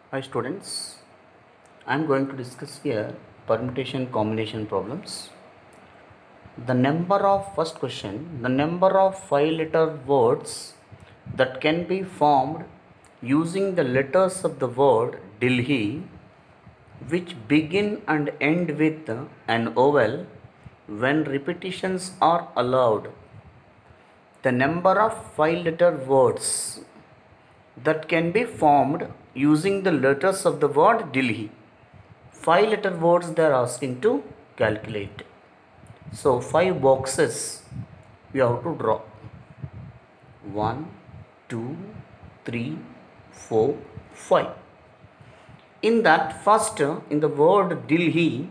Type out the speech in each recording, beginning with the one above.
Hi students, I am going to discuss here permutation combination problems. The number of 5-letter words that can be formed using the letters of the word Delhi which begin and end with an vowel when repetitions are allowed. The number of 5-letter words that can be formed using the letters of the word Delhi. 5-letter words they are asking to calculate. So 5 boxes we have to draw. 1, 2, 3, 4, 5. In that first, in the word Delhi,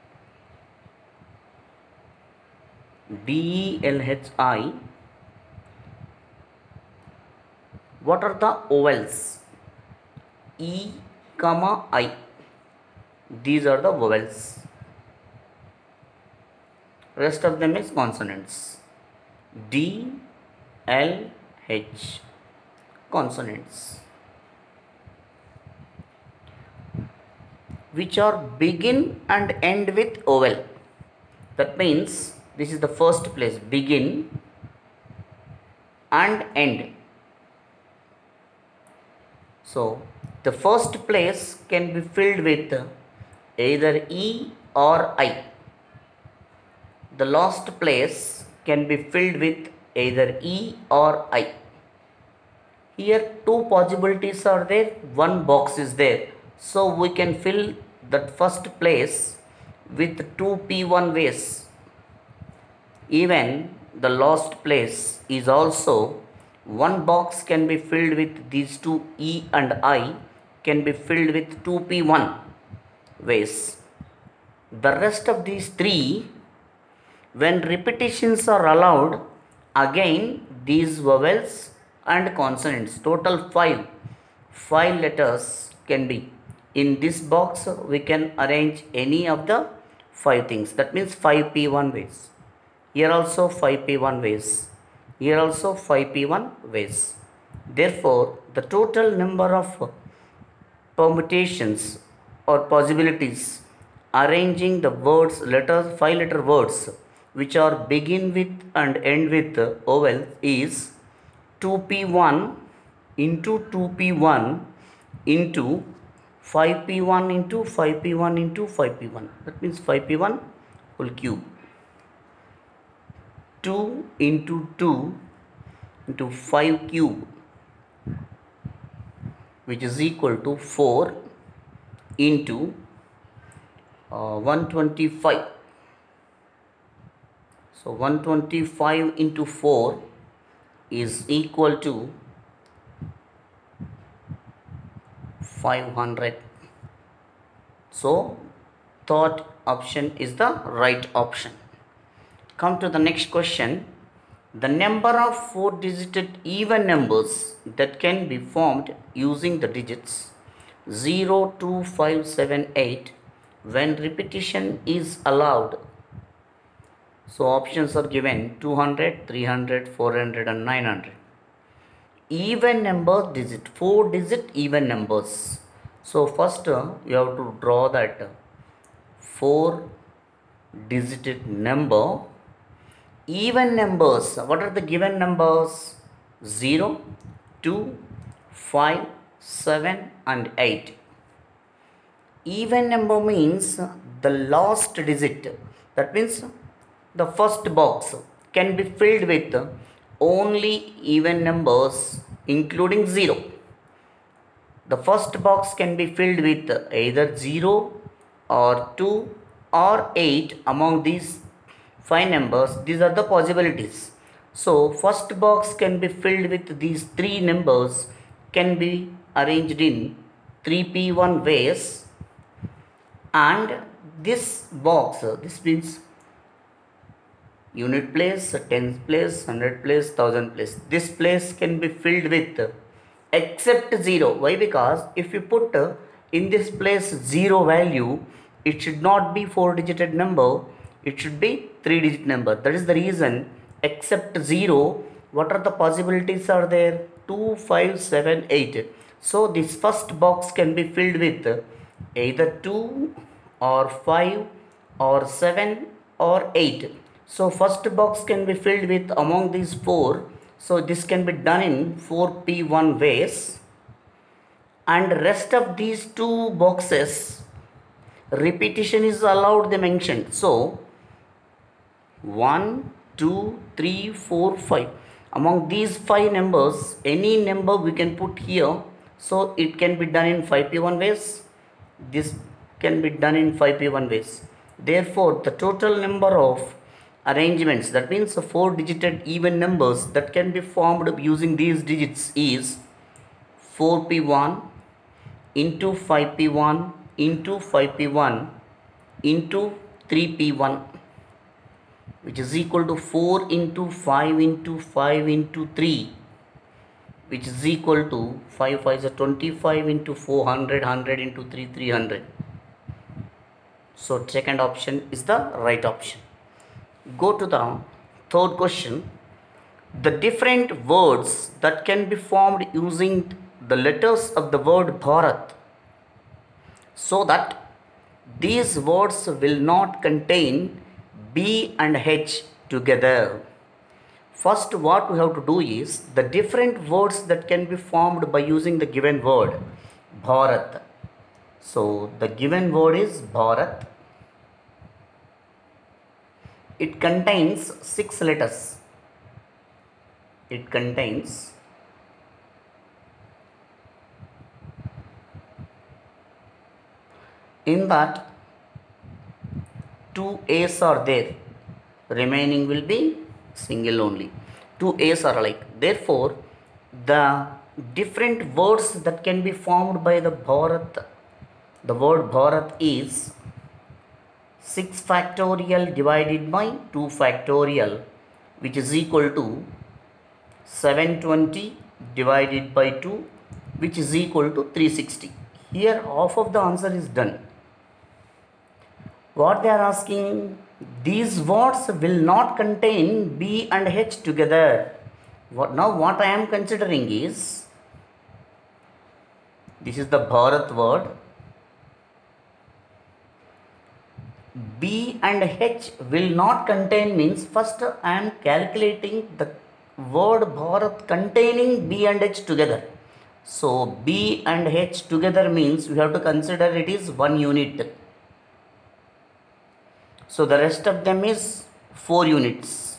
D-E-L-H-I, what are the vowels? E, comma, I. These are the vowels. Rest of them is consonants. D, L, H. Consonants. Which are begin and end with vowel. That means this is the first place, begin and end. So the first place can be filled with either E or I. The last place can be filled with either E or I. Here two possibilities are there, one box is there. So we can fill that first place with 2P1 ways. Even the last place is also one box can be filled with these two E and I can be filled with 2P1 ways. The rest of these three, when repetitions are allowed, again these vowels and consonants, total 5 letters can be. In this box we can arrange any of the 5 things. That means 5P1 ways. Here also 5P1 ways. Here also 5P1 ways. Therefore, the total number of permutations or possibilities arranging the words, letters, 5-letter words which are begin with and end with vowel is 2P1 into 2P1 into 5P1 into 5P1 into 5P1. That means 5P1 whole cube. 2 into 2 into 5 cube, which is equal to 4 into 125. So 125 into 4 is equal to 500. So third option is the right option. Come to the next question. The number of 4-digit even numbers that can be formed using the digits 0, 2, 5, 7, 8 when repetition is allowed. So options are given 200, 300, 400 and 900. Even number digit, 4-digit even numbers. So first you have to draw that 4-digit number. Even numbers, what are the given numbers? 0, 2, 5, 7 and 8. Even number means the last digit. That means the first box can be filled with only even numbers including 0. The first box can be filled with either 0 or 2 or 8 among these 5 numbers. These are the possibilities. So first box can be filled with these 3 numbers can be arranged in 3P1 ways, and this box, this means unit place, tens place, 100 place, 1000 place. This place can be filled with except 0. Why? Because if you put in this place 0 value, it should not be 4-digit number, it should be 3-digit number. That is the reason except 0. What are the possibilities are there? 2, 5, 7, 8. So this first box can be filled with either 2 or 5 or 7 or 8. So first box can be filled with among these 4. So this can be done in 4p1 ways, and rest of these 2 boxes repetition is allowed, they mentioned. So 1, 2, 3, 4, 5. Among these 5 numbers, any number we can put here. So it can be done in 5p1 ways. This can be done in 5p1 ways. Therefore, the total number of arrangements, that means the 4-digit even numbers that can be formed using these digits is 4p1 into 5p1 into 5p1 into 3p1, which is equal to 4 into 5 into 5 into 3, which is equal to 5 5 is 25 into 400, 100 into 3, 300. So second option is the right option. Go to the third question. The different words that can be formed using the letters of the word Bharat, so that these words will not contain B and H together. First, what we have to do is the different words that can be formed by using the given word Bharat. So the given word is Bharat. It contains 6 letters. It contains in that 2 A's are there. Remaining will be single only. 2 A's are alike. Therefore, the different words that can be formed by the Bharat, the word Bharat is 6 factorial divided by 2 factorial, which is equal to 720 divided by 2, which is equal to 360. Here half of the answer is done. What they are asking, these words will not contain B and H together. Now what I am considering is, this is the Bharat word. B and H will not contain means first I am calculating the word Bharat containing B and H together. So B and H together means we have to consider it is 1 unit. So the rest of them is 4 units.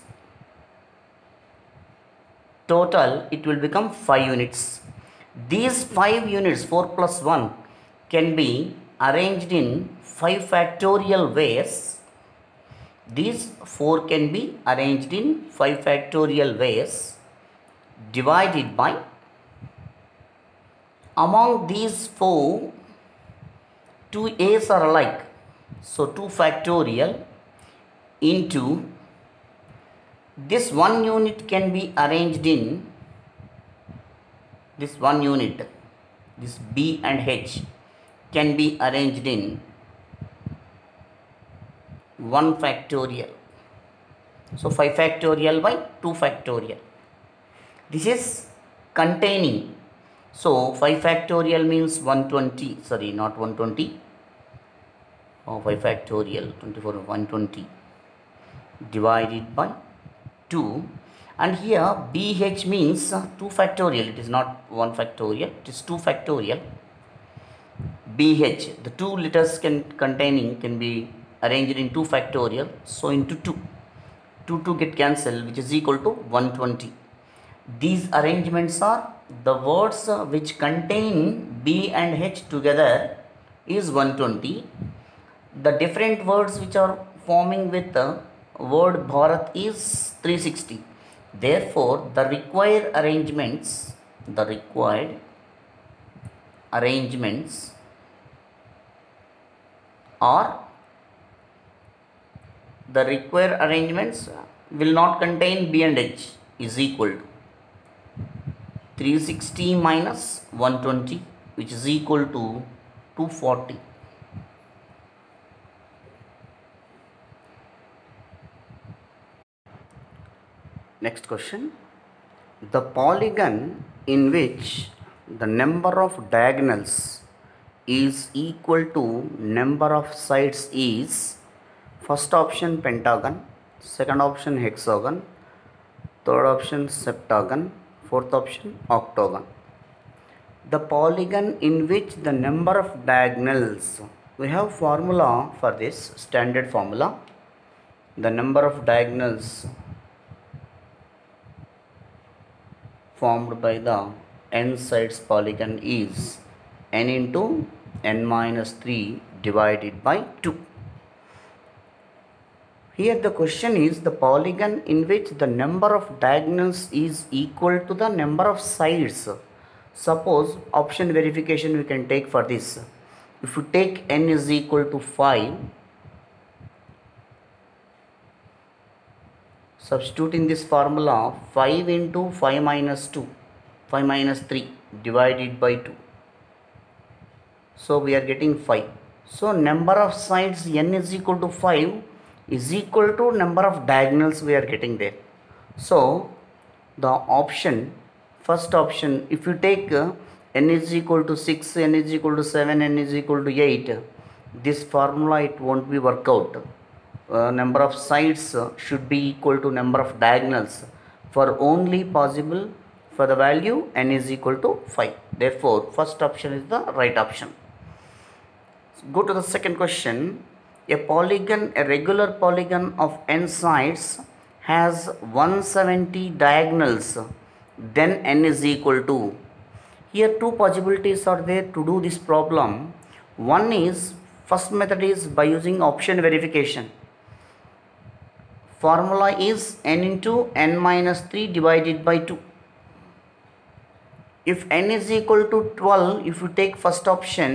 Total it will become 5 units. These 5 units, 4 plus 1, can be arranged in 5 factorial ways. These 4 can be arranged in 5 factorial ways divided by, among these 4, 2 A's are alike. So 2 factorial into this 1 unit can be arranged in this 1 unit, this B and H can be arranged in 1 factorial. So 5 factorial by 2 factorial. This is containing. So 5 factorial means 120, sorry, not 120. 5 factorial 24 120 divided by 2, and here BH means 2 factorial. It is not 1 factorial, it is 2 factorial. BH, the 2 letters can be arranged in 2 factorial, so into 2 get cancelled, which is equal to 120. These arrangements are the words which contain B and H together is 120. The different words which are forming with the word Bharat is 360. Therefore, the required arrangements will not contain B and H is equal to 360 minus 120, which is equal to 240. Next question. The polygon in which the number of diagonals is equal to number of sides is first option pentagon, second option hexagon, third option septagon, fourth option octagon. The polygon in which the number of diagonals, we have formula for this, standard formula. The number of diagonals formed by the n sides polygon is n into n minus 3 divided by 2. Here the question is the polygon in which the number of diagonals is equal to the number of sides. Suppose option verification we can take for this. If you take n is equal to 5, substitute in this formula 5 into 5 minus 2, 5 minus 3 divided by 2. So we are getting 5. So number of sides n is equal to 5 is equal to number of diagonals we are getting there. So the option, first option, if you take n is equal to 6, n is equal to 7, n is equal to 8, this formula it won't be work out. Number of sides should be equal to number of diagonals for only possible for the value n is equal to 5. Therefore first option is the right option. So go to the second question. A polygon, a regular polygon of n sides has 170 diagonals, then n is equal to. Here two possibilities are there to do this problem. One is, first method is by using option verification. Formula is n into n minus 3 divided by 2. If n is equal to 12, if you take first option,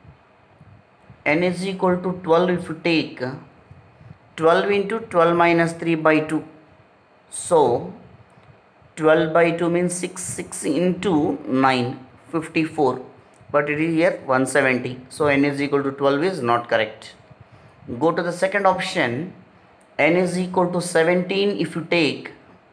n is equal to 12, if you take 12 into 12 minus 3 by 2. So 12 by 2 means 6, 6 into 9, 54. But it is here 170. So n is equal to 12 is not correct. Go to the second option. N is equal to 17 if you take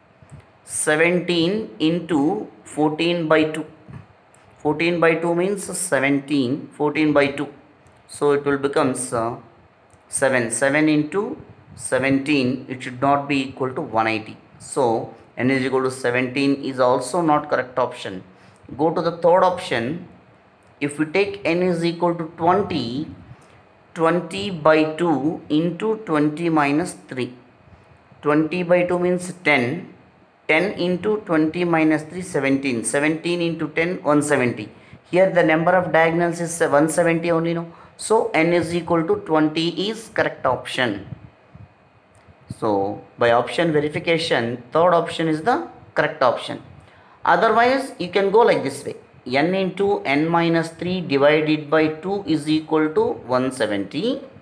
17 into 14 by 2. 14 by 2 means 17, 14 by 2. So it will become 7. 7 into 17, it should not be equal to 180. So n is equal to 17 is also not correct option. Go to the third option. If we take n is equal to 20, 20 by 2 into 20 minus 3. 20 by 2 means 10. 10 into 20 minus 3, 17. 17 into 10, 170. Here the number of diagonals is 170 only, no? So n is equal to 20 is correct option. So by option verification, third option is the correct option. Otherwise you can go like this way. N into n minus 3 divided by 2 is equal to 170.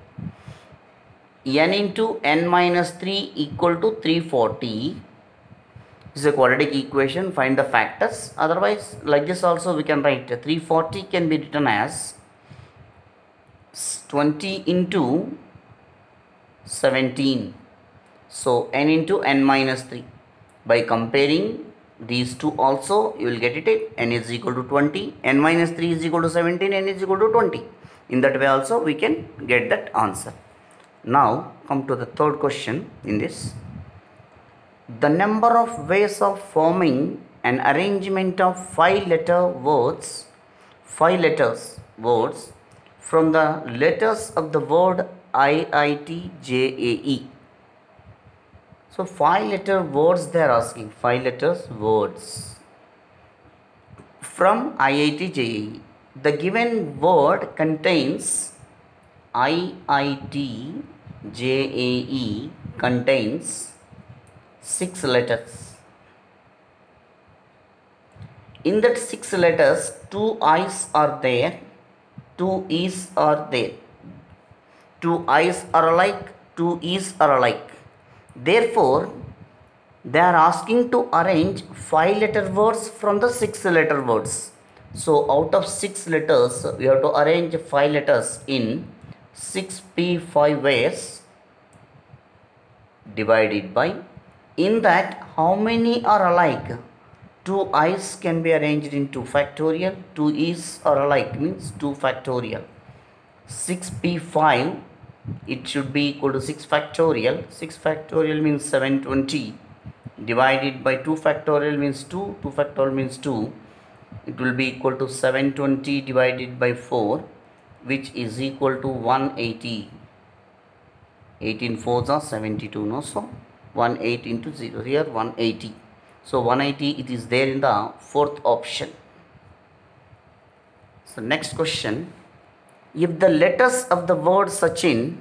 N into n minus 3 equal to 340. This is a quadratic equation. Find the factors. Otherwise like this also we can write 340 can be written as 20 into 17. So n into n minus 3. By comparing these two also you will get it. N is equal to 20, n minus 3 is equal to 17, n is equal to 20. In that way also we can get that answer. Now come to the third question in this. The number of ways of forming an arrangement of 5 words from the letters of the word IITJAE. So 5-letter words they are asking, 5 letters words from IITJAE. The given word contains IITJAE contains 6 letters. In that 6 letters, 2 I's are there, 2 E's are there. 2 I's are alike, 2 E's are alike. Therefore, they are asking to arrange 5-letter words from the 6-letter words. So out of 6 letters, we have to arrange 5 letters in 6p5 ways divided by, in that how many are alike? 2 i's can be arranged in 2 factorial. 2 e's are alike means 2 factorial. 6p5 it should be equal to 6 factorial. 6 factorial means 720 divided by 2 factorial means 2. 2 factorial means 2. It will be equal to 720 divided by 4, which is equal to 180. 18 4s are 72, no? So 18 into 0, here 180. So 180 it is there in the fourth option. So next question, if the letters of the word Sachin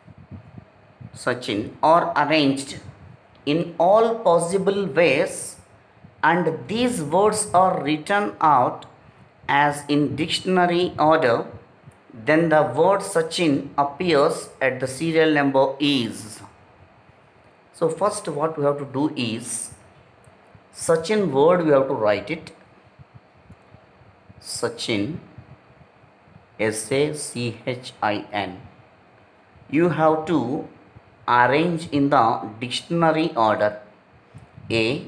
are arranged in all possible ways and these words are written out as in dictionary order, then the word Sachin appears at the serial number is. So first what we have to do is, Sachin word we have to write it. Sachin, S-A-C-H-I-N. You have to arrange in the dictionary order. A,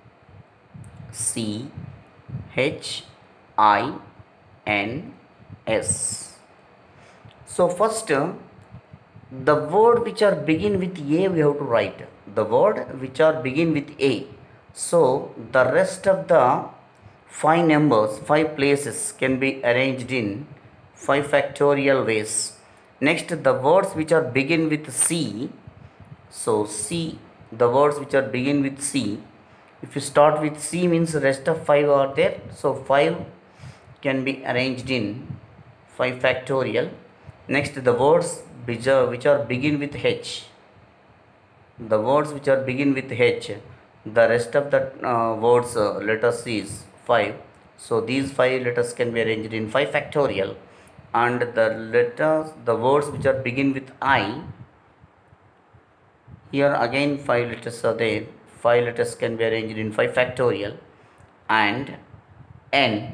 C, H, I, N, S. So first the word which are begin with A we have to write. The word which are begin with A. So the rest of the 5 numbers, 5 places can be arranged in 5 factorial ways. Next, the words which are begin with C. So C, the words which are begin with C. If you start with C means the rest of 5 are there. So 5 can be arranged in 5 factorial. Next, the words which are begin with H. The words which are begin with H, the rest of the words letters is 5. So these 5 letters can be arranged in 5 factorial. And the words which are begin with I, here again 5 letters are there. 5 letters can be arranged in 5 factorial. And N,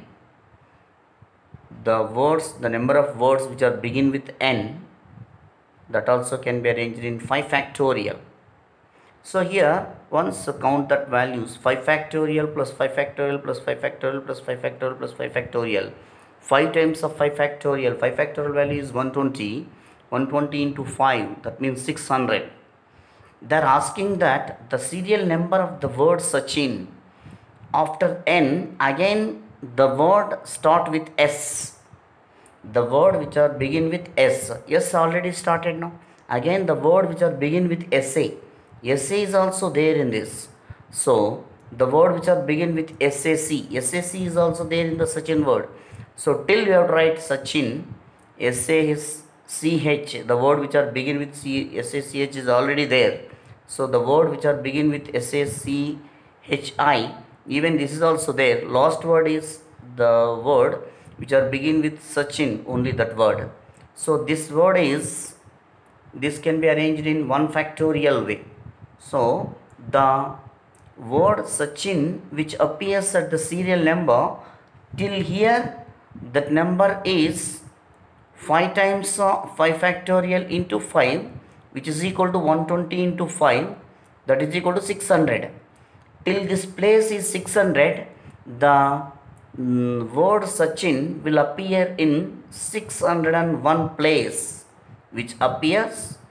the number of words which are begin with N, that also can be arranged in 5 factorial. So here once count that values, 5 factorial plus 5 factorial plus 5 factorial plus 5 factorial plus 5 factorial. 5 times of 5 factorial, 5 factorial value is 120. 120 into 5, that means 600. They are asking that the serial number of the word Sachin, after N, again the word start with S. The word which are begin with S. S already started now. Again the word which are begin with SA. SA is also there in this. So the word which are begin with SAC. SAC is also there in the Sachin word. So till you have to write Sachin, SA is CH. The word which are begin with SACH is already there. So the word which are begin with SACHI, even this is also there. Last word is the word which are begin with Sachin, only that word. So this word is, this can be arranged in 1 factorial way. So the word Sachin which appears at the serial number, till here that number is 5 times 5 factorial into 5, which is equal to 120 into 5, that is equal to 600. Till this place is 600, the word Sachin will appear in 601 place, which appear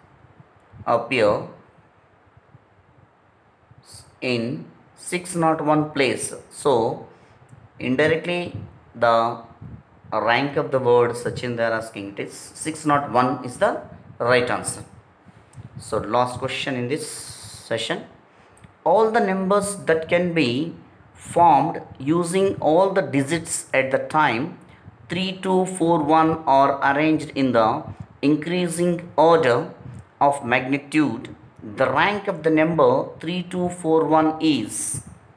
in 601 place. So indirectly the rank of the word Sachin they are asking, it is 601 is the right answer. So last question in this session, all the numbers that can be formed using all the digits at the time 3, 2, 4, 1 are arranged in the increasing order of magnitude. The rank of the number 3, 2, 4, 1 is,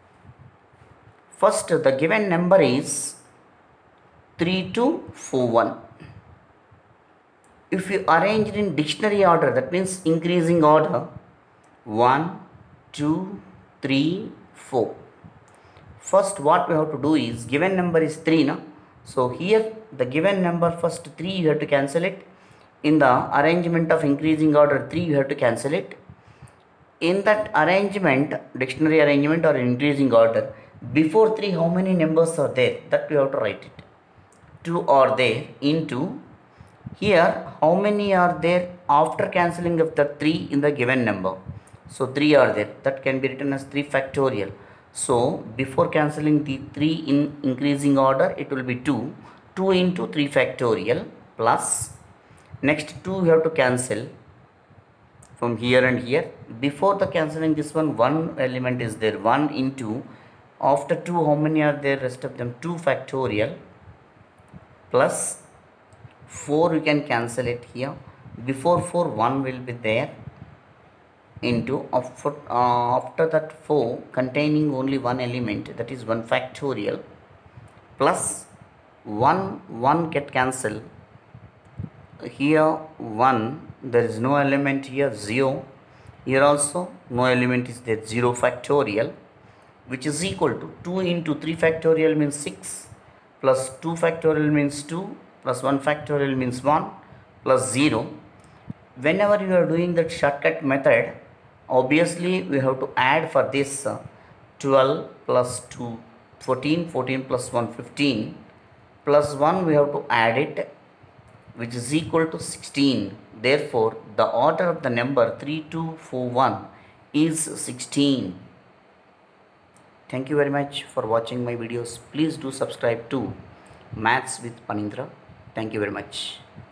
first the given number is 3, 2, 4, 1. If you arrange it in dictionary order, that means increasing order, 1, 2, 3, 4. First what we have to do is, given number is 3 now. So here the given number first 3 you have to cancel it. In the arrangement of increasing order 3 you have to cancel it. In that arrangement, dictionary arrangement or increasing order, Before 3, how many numbers are there? That we have to write it. 2 are there into, here how many are there after cancelling of the 3 in the given number? So 3 are there. That can be written as 3 factorial. So before cancelling the 3 in increasing order, it will be 2. 2 into 3 factorial plus, next 2 you have to cancel from here and here. Before the cancelling this one element is there. 1 into, after 2 how many are there? Rest of them 2 factorial plus 4, you can cancel it here. Before 4 1 will be there into, after that 4 containing only one element, that is 1 factorial plus 1 get cancelled. Here 1, there is no element here, 0. Here also no element is there, 0 factorial, which is equal to 2 into 3 factorial means 6 plus 2 factorial means 2 plus 1 factorial means 1 plus 0. Whenever you are doing that shortcut method, obviously we have to add for this 12 plus 2 14, 14 plus 1 15 plus 1 we have to add it, which is equal to 16. Therefore, the order of the number 3241 is 16. Thank you very much for watching my videos. Please do subscribe to Maths with Panindra. Thank you very much.